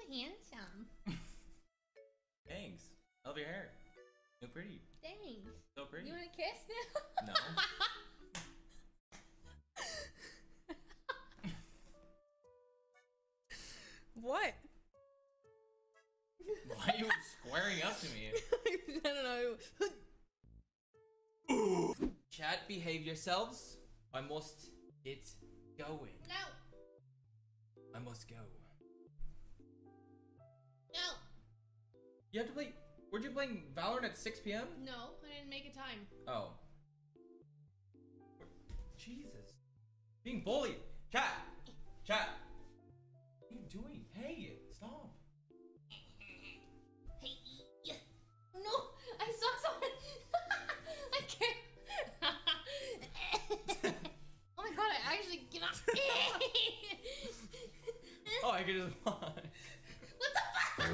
handsome. Thanks. I love your hair. You're pretty. Thanks. So pretty. You want to kiss now? No. What? Why are you squaring up to me? I don't know. Chat, behave yourselves. I must get going. No. I must go. No. You have to play. Weren't you playing Valorant at 6 p.m.? No, I didn't make a time. Oh. Jesus. Being bullied. Chat. Chat. What are you doing? Hey, stop. Hey. No, I saw someone. I can't. Oh my god, I actually cannot. Oh, I can just watch. What the fuck?